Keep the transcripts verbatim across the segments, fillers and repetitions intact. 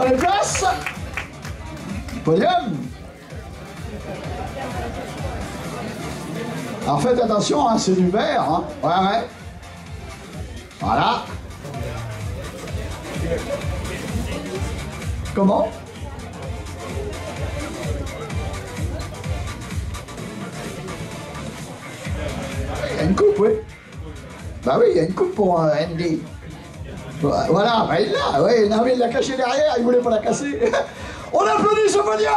prenez place. Podium. Alors faites attention, hein, c'est du verre. Hein. Ouais, ouais. Voilà. Comment? Il y a une coupe, oui. Bah oui, il y a une coupe pour euh, Andy. Voilà, bah il l'a, oui, non mais il l'a caché derrière, il voulait pas la casser. On applaudit ce podium.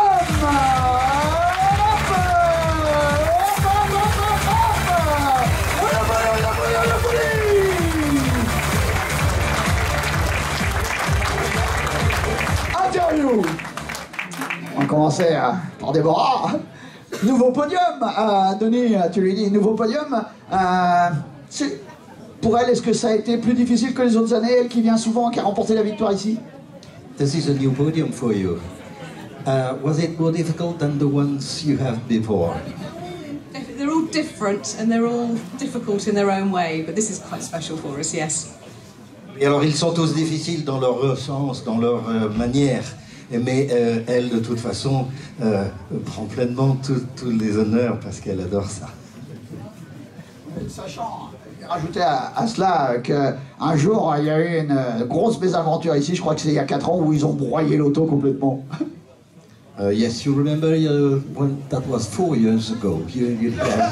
Interview. On va commencer euh, par Déborah. Nouveau podium, euh, Denis, tu lui dis, nouveau podium. Euh, pour elle, est-ce que ça a été plus difficile que les autres années, elle qui vient souvent, qui a remporté la victoire ici? This is a new podium for you. Uh, was it more difficult than the ones you have before? They're all different and they're all difficult in their own way, but this is quite special for us, yes. Et alors, ils sont tous difficiles dans leur sens, dans leur euh, manière. Mais euh, elle, de toute façon, euh, prend pleinement tous les honneurs parce qu'elle adore ça. Sachant, rajouter à, à cela qu'un jour, il y a eu une grosse mésaventure ici, je crois que c'est il y a quatre ans, où ils ont broyé l'auto complètement. Uh, yes, you remember uh, when that was four years ago. You, you,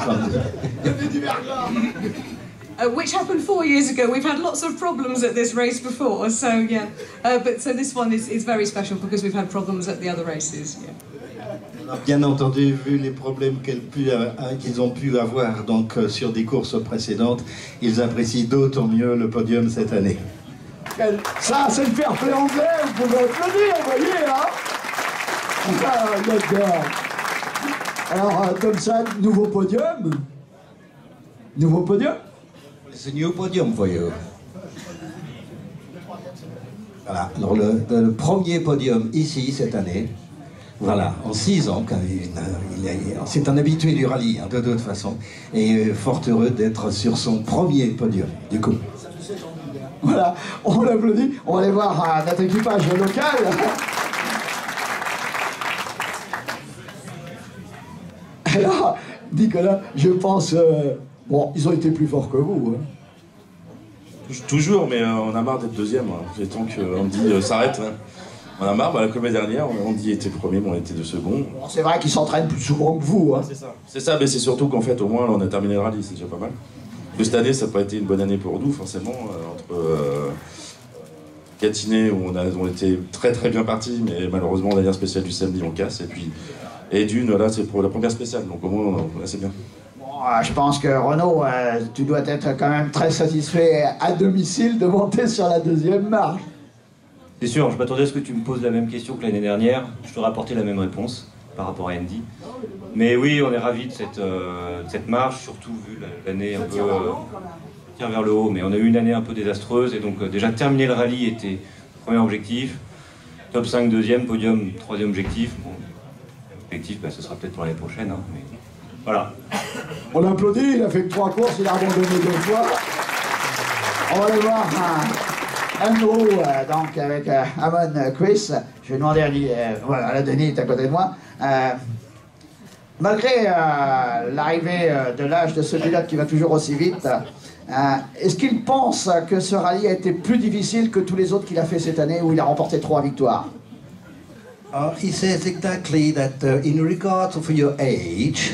Uh, which happened four years ago. We've had lots of problems at this race before, so yeah. Uh, but so this one is, is very special because we've had problems at the other races. Yeah. Bien entendu, vu les problèmes qu'ils euh, qu'ils ont pu avoir donc euh, sur des courses précédentes, ils apprécient d'autant mieux le podium cette année. Ça, c'est le fair play anglais. Vous pouvez applaudir, vous voyez, hein. Ah, d'accord. Alors, euh, Thompson, nouveau podium. Nouveau podium. C'est un nouveau podium pour vous. Voilà, alors le, le premier podium ici cette année, voilà, en six ans, c'est un habitué du rallye hein, de toute façon, et fort heureux d'être sur son premier podium, du coup. Voilà, on l'applaudit, on va aller voir euh, notre équipage local. Alors, Nicolas, je pense... Euh, bon, ils ont été plus forts que vous. Hein. Toujours, mais euh, on a marre d'être deuxième. Hein. Il est temps qu'on dit euh, s'arrête. Hein. On a marre, bah, comme l'année dernière, on dit était premier, mais on était deux secondes. Bon, c'est vrai qu'ils s'entraînent plus souvent que vous. Hein. C'est ça. C'est ça, mais c'est surtout qu'en fait, au moins, là, on a terminé le rallye, c'est déjà pas mal. Que cette année, ça n'a pas été une bonne année pour nous, forcément. Euh, entre euh, Gâtinais, où on a on était très très bien partis, mais malheureusement, la dernière spéciale du samedi, on casse. Et puis, et Dune, là, c'est pour la première spéciale, donc au moins, là, c'est bien. Je pense que Renaud, euh, tu dois être quand même très satisfait à domicile de monter sur la deuxième marche. C'est sûr, je m'attendais à ce que tu me poses la même question que l'année dernière. Je t'aurais apporté la même réponse par rapport à Andy. Mais oui, on est ravis de cette, euh, de cette marche, surtout vu l'année un peu... Euh, tire vers le haut, mais on a eu une année un peu désastreuse, et donc euh, déjà terminer le rallye était le premier objectif. Top cinq, deuxième, podium, troisième objectif. Bon, objectif, bah, ce sera peut-être pour l'année prochaine, hein, mais voilà. On l'applaudit, il a fait que trois courses, il a abandonné deux fois. On va aller voir un, un gros, euh, donc avec euh, Amon euh, Chris. Je vais demander à, euh, voilà, la Denis est à côté de moi. Euh, malgré euh, l'arrivée euh, de l'âge de ce pilote qui va toujours aussi vite, euh, est-ce qu'il pense que ce rallye a été plus difficile que tous les autres qu'il a fait cette année où il a remporté trois victoires? Uh, he says exactly that uh, in regards of your age,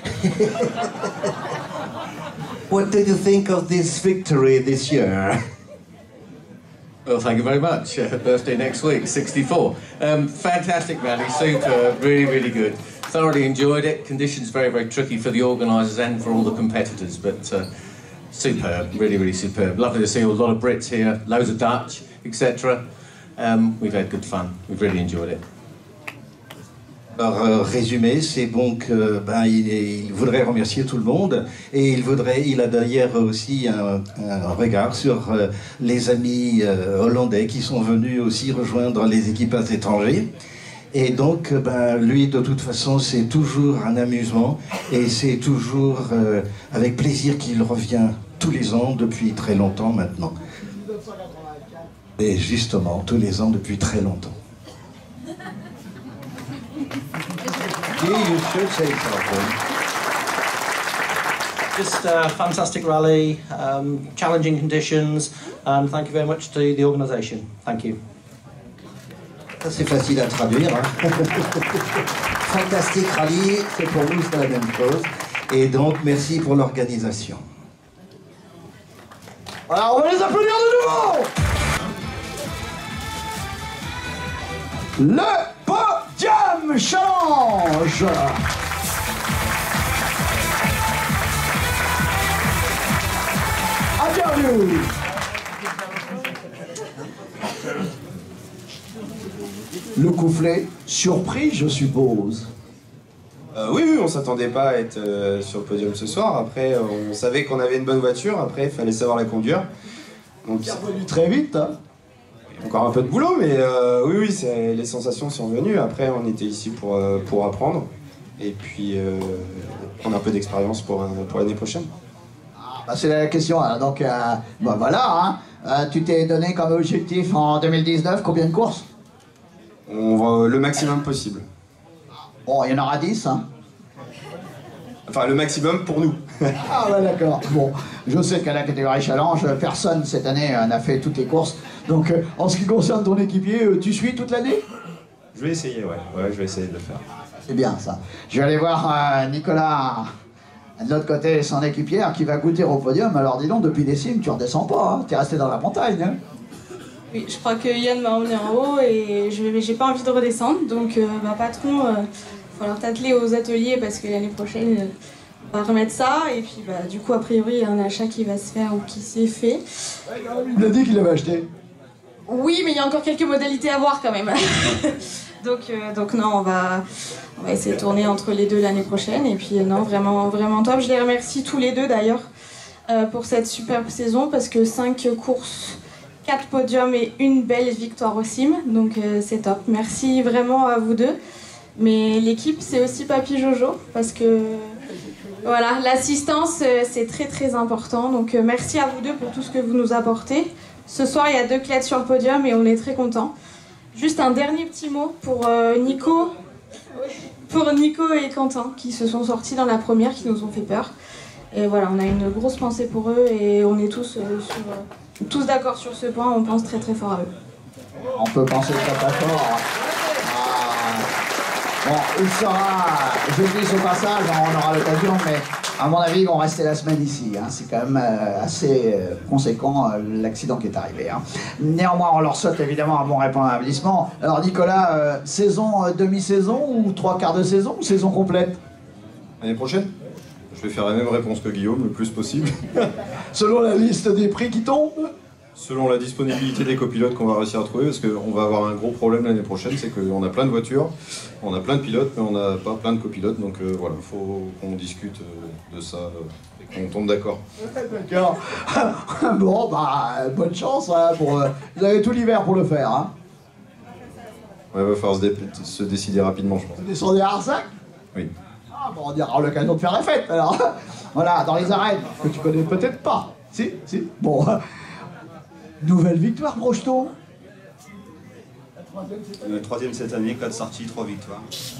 what did you think of this victory this year? Well, thank you very much. Uh, birthday next week, sixty-four. Um, fantastic rally, super, really, really good. Thoroughly enjoyed it. Conditions very, very tricky for the organisers and for all the competitors, but uh, superb, really, really superb. Lovely to see a lot of Brits here, loads of Dutch, et cetera. Um, we've had good fun. We've really enjoyed it. Alors, euh, résumé, c'est bon que ben, il, il voudrait remercier tout le monde, et il voudrait, il a d'ailleurs aussi un, un regard sur euh, les amis euh, hollandais qui sont venus aussi rejoindre les équipages étrangers. Et donc, ben, lui, de toute façon, c'est toujours un amusement, et c'est toujours euh, avec plaisir qu'il revient tous les ans depuis très longtemps maintenant. Et justement, tous les ans depuis très longtemps. Merci, you should say something. Just a fantastic rally, um, challenging conditions, and thank you very much to the organisation. Thank you. Ça c'est facile à traduire. Hein. Fantastique rallye, c'est pour nous c'est la même chose. Et donc merci pour l'organisation. Voilà, on va les applaudir de nouveau. Le Podium Challenge. Interview. Le couflet, surpris je suppose. Euh, oui, oui, on s'attendait pas à être euh, sur le podium ce soir. Après, euh, on savait qu'on avait une bonne voiture. Après, il fallait savoir la conduire. Donc, C'est revenu très vite. Hein. encore un peu de boulot, mais euh, oui, oui, c'est, les sensations sont venues. Après, on était ici pour, euh, pour apprendre et puis euh, prendre un peu d'expérience pour, euh, pour l'année prochaine. Bah, c'est la question. Hein. Donc, euh, bah, voilà. Hein. Euh, tu t'es donné comme objectif en deux mille dix-neuf combien de courses? On va le maximum possible. Bon, il y en aura dix. Hein. Enfin, le maximum pour nous. Ah ouais, d'accord. Bon, je sais qu'à la catégorie challenge, personne cette année euh, n'a fait toutes les courses. Donc, euh, en ce qui concerne ton équipier, euh, tu suis toute l'année? Je vais essayer, ouais. Ouais, je vais essayer de le faire. C'est bien ça. Je vais aller voir euh, Nicolas de l'autre côté, son équipière qui va goûter au podium. Alors dis donc, depuis des cimes, tu redescends pas. Hein. Tu es resté dans la montagne. Hein. Oui, je crois que Yann m'a emmené en haut et je vais, j'ai pas envie de redescendre. Donc, euh, bah, patron, il euh, va falloir t'atteler aux ateliers parce que l'année prochaine, euh, on va remettre ça. Et puis, bah, du coup, a priori, il y a un achat qui va se faire ou qui s'est fait. Il a dit qu'il l'avait acheté. Oui, mais il y a encore quelques modalités à voir quand même. donc, euh, donc non, on va, on va essayer de tourner entre les deux l'année prochaine. Et puis, euh, non, vraiment, vraiment top. Je les remercie tous les deux d'ailleurs euh, pour cette superbe saison parce que cinq courses, quatre podiums et une belle victoire au Sim, donc euh, c'est top. Merci vraiment à vous deux. Mais l'équipe, c'est aussi Papy Jojo, parce que voilà, l'assistance, euh, c'est très très important. Donc euh, merci à vous deux pour tout ce que vous nous apportez. Ce soir, il y a deux clés sur le podium et on est très contents. Juste un dernier petit mot pour euh, Nico, pour Nico et Quentin, qui se sont sortis dans la première, qui nous ont fait peur. Et voilà, on a une grosse pensée pour eux et on est tous euh, sur... Euh, tous d'accord sur ce point, on pense très très fort à eux. On peut penser très très fort. Ah. Bon, il sera, je le dis au passage, on aura l'occasion, mais à mon avis, ils vont rester la semaine ici. Hein. C'est quand même euh, assez euh, conséquent euh, l'accident qui est arrivé. Hein. Néanmoins, on leur souhaite évidemment un bon rétablissement. Alors Nicolas, euh, saison, euh, demi-saison ou trois quarts de saison ou saison complète? L'année prochaine, je vais faire la même réponse que Guillaume, le plus possible. Selon la liste des prix qui tombent? Selon la disponibilité des copilotes qu'on va réussir à trouver, parce qu'on va avoir un gros problème l'année prochaine, c'est qu'on a plein de voitures, on a plein de pilotes, mais on n'a pas plein de copilotes, donc euh, voilà, il faut qu'on discute euh, de ça euh, et qu'on tombe d'accord. D'accord. Bon, bah, bonne chance, hein, pour, euh, vous avez tout l'hiver pour le faire. Hein. Ouais, il va falloir se, dé se décider rapidement, je pense. Vous descendez à Arsac? Oui. Ah, bon, on aura l'occasion de faire la fête, alors. Voilà, dans les arènes, que tu connais peut-être pas. Si, si. Bon. Nouvelle victoire, Projeton. La troisième cette année, quatre sorties, trois victoires.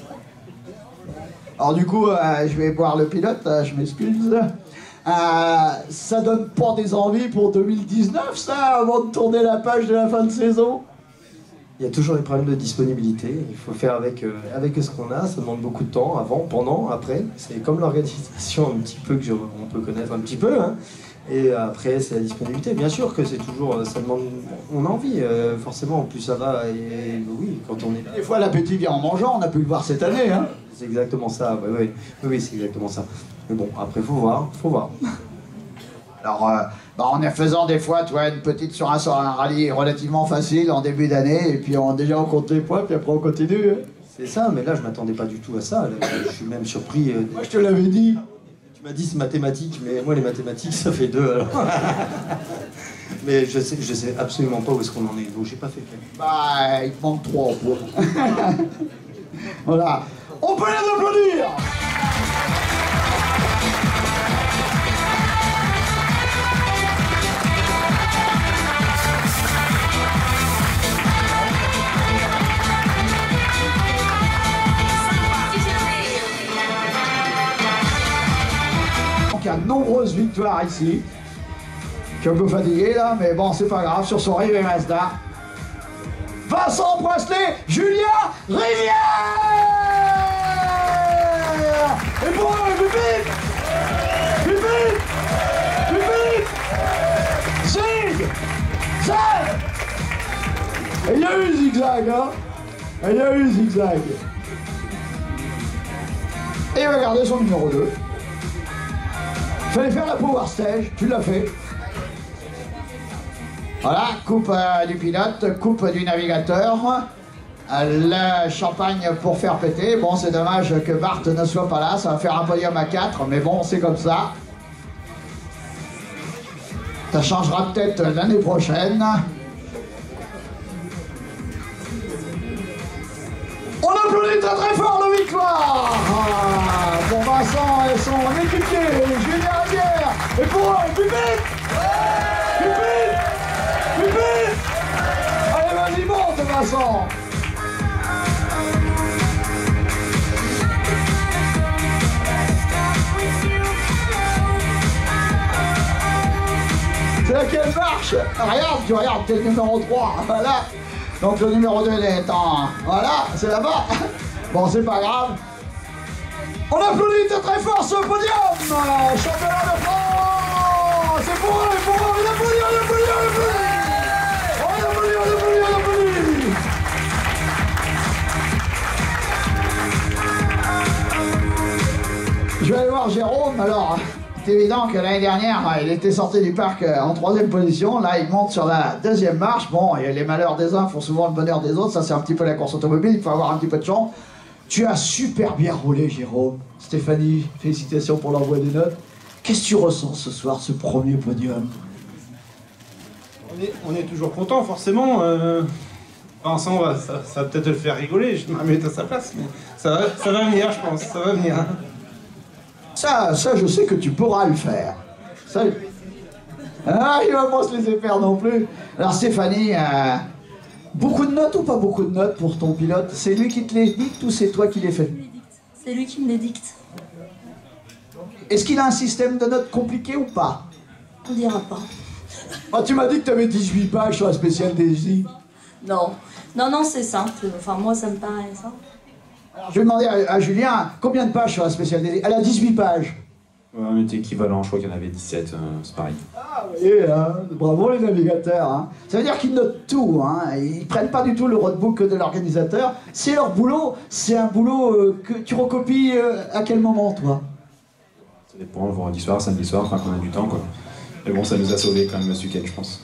Alors du coup, euh, je vais voir le pilote, euh, je m'excuse. Euh, ça donne pas des envies pour deux mille dix-neuf, ça, avant de tourner la page de la fin de saison? Il y a toujours des problèmes de disponibilité, il faut faire avec, euh, avec ce qu'on a, ça demande beaucoup de temps, avant, pendant, après. C'est comme l'organisation un petit peu que je, on peut connaître un petit peu, hein. Et après c'est la disponibilité, bien sûr que c'est toujours, ça demande, on a envie, euh, forcément, plus ça va, et oui, quand on est là. Des fois l'appétit vient en mangeant, on a pu le voir cette année, hein. C'est exactement ça, oui, oui, oui, oui c'est exactement ça. Mais bon, après faut voir, faut voir. Alors, euh, bah, en faisant des fois, tu vois, une petite sur un, sur un rallye relativement facile en début d'année, et puis on, déjà on compte les points, puis après on continue. Hein. C'est ça, mais là je m'attendais pas du tout à ça, là, je suis même surpris. Euh, Moi je te l'avais dit. Tu m'as dit c'est mathématiques, mais moi les mathématiques ça fait deux alors. Mais je sais, je sais absolument pas où est-ce qu'on en est, donc j'ai pas fait le calcul. Bah, il te manque trois en poids. Voilà. On peut les applaudir. grosse victoire ici. Je suis un peu fatigué là, mais bon, c'est pas grave, sur son Rivière Mazda. Vincent Presley, Julien Rivière. Et pour eux, plus vite, plus vite, plus vite. Zig, zag. Et il y a eu zigzag, hein. Et il y a eu zigzag. Et il va garder son numéro deux. Fallait faire la power stage, tu l'as fait. Voilà, coupe euh, du pilote, coupe du navigateur. Euh, le champagne pour faire péter. Bon, c'est dommage que Bart ne soit pas là, ça va faire un podium à quatre, mais bon, c'est comme ça. Ça changera peut-être l'année prochaine. On applaudit très très fort la victoire pour Vincent et son équipier, Julien Rivière. Et pour eux, plus vite, plus vite, plus vite. Allez, vas-y, monte Vincent. C'est laquelle marche? Regarde, tu regardes, t'es le numéro trois, voilà. Donc le numéro deux est en... Voilà, c'est là-bas. Bon, c'est pas grave. On applaudit très très fort ce podium. Championnat de France. C'est pour eux, pour eux. On applaudit, on applaudit, on applaudit. On applaudit, on applaudit, on applaudit. Je vais aller voir Jérôme, alors... C'est évident que l'année dernière, il était sorti du parc en troisième position. Là, il monte sur la deuxième marche. Bon, et les malheurs des uns font souvent le bonheur des autres. Ça, c'est un petit peu la course automobile. Il faut avoir un petit peu de chance. Tu as super bien roulé, Jérôme. Stéphanie, félicitations pour l'envoi des notes. Qu'est-ce que tu ressens ce soir, ce premier podium? On est, on est toujours content, forcément. Euh, Vincent, va, ça, ça va peut-être le faire rigoler. Je me mets à sa place, mais ça va, ça va venir, je pense. Ça va venir. Hein. Ça, ça, je sais que tu pourras le faire. Ça... Ah, il va pas se laisser faire non plus. Alors Stéphanie, euh, beaucoup de notes ou pas beaucoup de notes pour ton pilote? C'est lui qui te les dicte ou c'est toi qui les fais? C'est lui qui me les dicte. Est-ce qu'il a un système de notes compliqué ou pas? On dira pas. Oh, tu m'as dit que tu avais dix-huit pages sur la spéciale Daisy. Non, non, non, c'est simple. Enfin, moi, ça me paraît simple. Alors, je vais demander à, à Julien, combien de pages sur la spéciale Daisy? Elle a dix-huit pages. Ouais, on était équivalent, je crois qu'il y en avait dix-sept, euh, c'est pareil. Ah oui, hein, bravo les navigateurs. Hein. Ça veut dire qu'ils notent tout, hein. Ils prennent pas du tout le roadbook de l'organisateur. C'est leur boulot, c'est un boulot euh, que tu recopies euh, à quel moment, toi? Ça dépend, vendredi soir, samedi soir, enfin qu'on a du temps, quoi. Mais bon, ça nous a sauvé quand même ce week-end, je pense.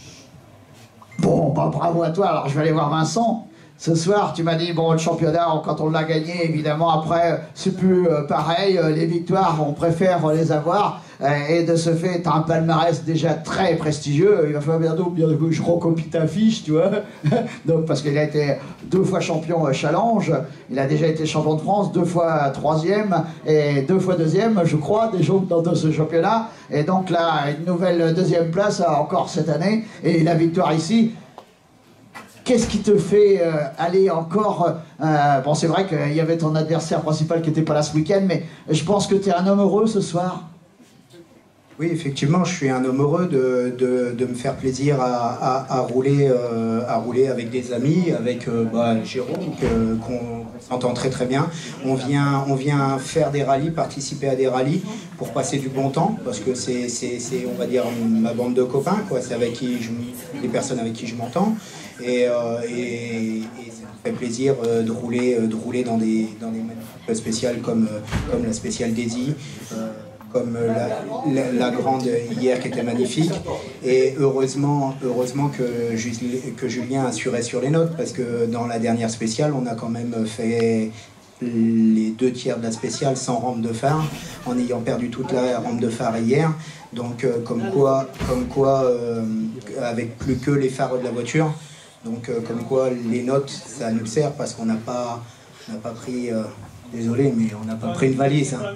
Bon, bah bravo à toi. Alors je vais aller voir Vincent. Ce soir, tu m'as dit, bon, le championnat, quand on l'a gagné, évidemment, après, c'est plus euh, pareil. Euh, les victoires, on préfère les avoir. Euh, et de ce fait, tu as un palmarès déjà très prestigieux. Il va falloir bientôt, bientôt que je recopie ta fiche, tu vois. Donc, parce qu'il a été deux fois champion euh, challenge. Il a déjà été champion de France, deux fois troisième et deux fois deuxième, je crois, déjà dans de ce championnat. Et donc là, une nouvelle deuxième place encore cette année. Et la victoire ici. Qu'est-ce qui te fait euh, aller encore... Euh, bon, c'est vrai qu'il y avait ton adversaire principal qui n'était pas là ce week-end, mais je pense que tu es un homme heureux ce soir. Oui, effectivement, je suis un homme heureux de, de, de me faire plaisir à, à, à, rouler, euh, à rouler avec des amis, avec euh, bah, Jérôme, qu'on s'entend très très bien. On vient, on vient faire des rallyes, participer à des rallyes pour passer du bon temps, parce que c'est, on va dire, ma bande de copains, quoi. C'est avec qui je, les personnes avec qui je m'entends. Et, euh, et, et ça me fait plaisir euh, de, rouler, euh, de rouler dans des, dans des manifs spéciales comme, euh, comme la spéciale Daisy, euh, comme euh, la, la, la grande hier qui était magnifique. Et heureusement, heureusement que, Julien, que Julien assurait sur les notes, parce que dans la dernière spéciale, on a quand même fait les deux tiers de la spéciale sans rampe de phare, en ayant perdu toute la rampe de phare hier. Donc euh, comme quoi, comme quoi euh, avec plus que les phares de la voiture. Donc euh, comme quoi les notes, ça nous sert parce qu'on n'a pas, on n'a pas pris, euh, désolé, mais on n'a pas pris une valise. Hein.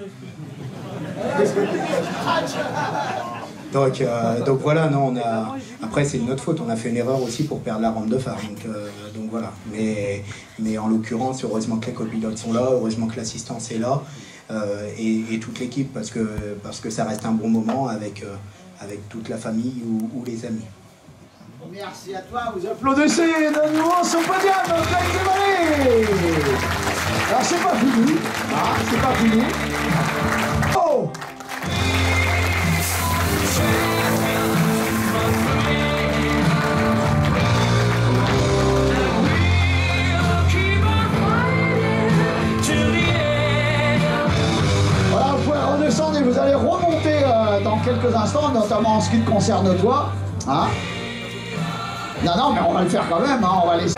Donc, euh, donc voilà, non, on a. Après c'est de notre faute, on a fait une erreur aussi pour perdre la rampe de phare. Donc, euh, donc voilà. Mais, mais en l'occurrence, heureusement que les copilotes sont là, heureusement que l'assistance est là. euh, et, et toute l'équipe parce que, parce que ça reste un bon moment avec, euh, avec toute la famille ou, ou les amis. Merci à toi, vous applaudissez de nouveau sur le podium, Greg Desvalais. Alors c'est pas fini, ah, c'est pas fini. Oh! Voilà, vous pouvez redescendre et vous allez remonter euh, dans quelques instants, notamment en ce qui te concerne toi. Hein? Non, non, mais on va le faire quand même, hein, on va laisser.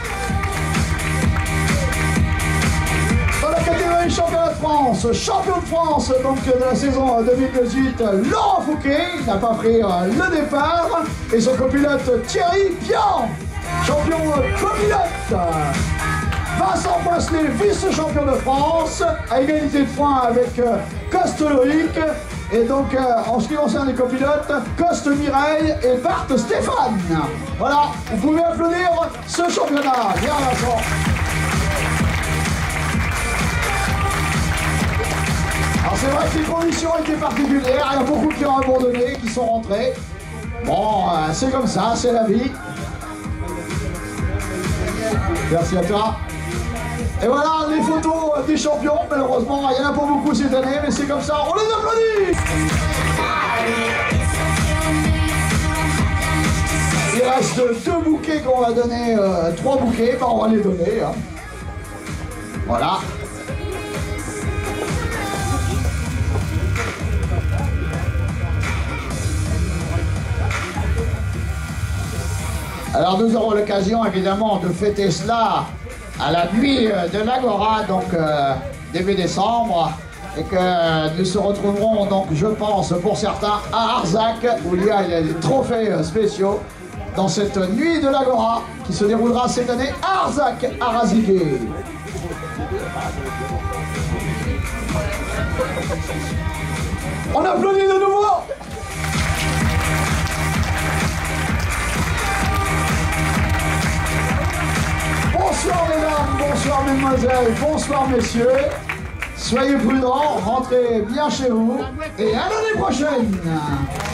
Dans la catégorie championnat de France, champion de France donc de la saison deux mille dix-huit, Laurent Fouquet, il n'a pas pris euh, le départ, et son copilote Thierry Pian, champion copilote. Vincent Poisselet, vice-champion de France, à égalité de points avec euh, Coste Loïc. Et donc, euh, en ce qui concerne les copilotes, Coste Mireille et Bart Stéphane. Voilà, vous pouvez applaudir ce championnat. Bien, Vincent. Alors, c'est vrai que les conditions étaient particulières. Il y a beaucoup qui ont abandonné, qui sont rentrés. Bon, euh, c'est comme ça, c'est la vie. Merci à toi. Et voilà les photos des champions, malheureusement, il n'y en a pas beaucoup cette année, mais c'est comme ça, on les applaudit! Il reste deux bouquets qu'on va donner, euh, trois bouquets, ben on va les donner. Hein. Voilà. Alors nous aurons l'occasion évidemment de fêter cela à la nuit de l'Agora, donc euh, début décembre, et que nous se retrouverons donc, je pense, pour certains, à Arzac, où il y a des trophées spéciaux dans cette nuit de l'Agora, qui se déroulera cette année à Arzac, à Raziguet. On applaudit de nouveau. Bonsoir mesdames, bonsoir mesdemoiselles, bonsoir messieurs. Soyez prudents, rentrez bien chez vous et à l'année prochaine.